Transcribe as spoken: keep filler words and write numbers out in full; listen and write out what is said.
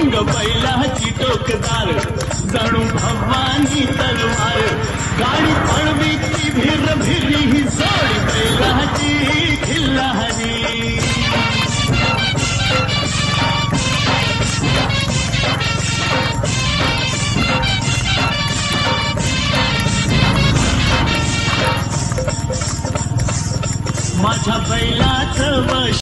अंग बैलाची टोकदार जणू भवानी तलवार गाडी पळवीची भिर भिरी ही जोडी बैलाची खिल्लारी माझ्या बैलाचं वश